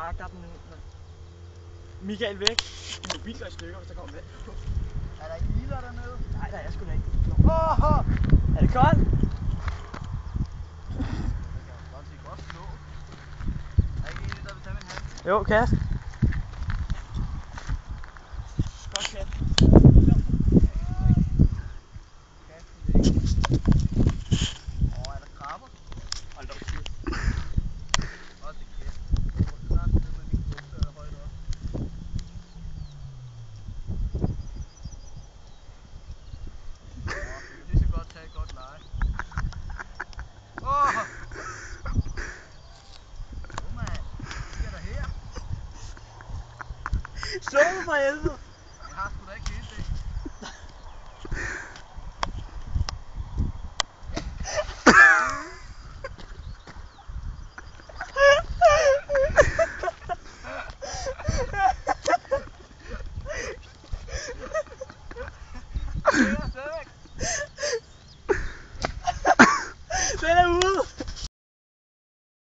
der den Michael væk. Din mobil går i stykker, hvis der kommer vand. Er der ikke iler dernede? Nej, der er sgu da ikke. Åh! Er det koldt? Det kan jeg godt se godt slå. Er ikke en, der vil tage min hand? Jo, kast. Godt kast. Er der krabber? Hold da op, shit. Hold det kæft. Jeg må snart ned med min bukser højt op. Vi kan lige så godt tage et godt leje. Åh! Jo mand, hvad sker der her? Så for helvede!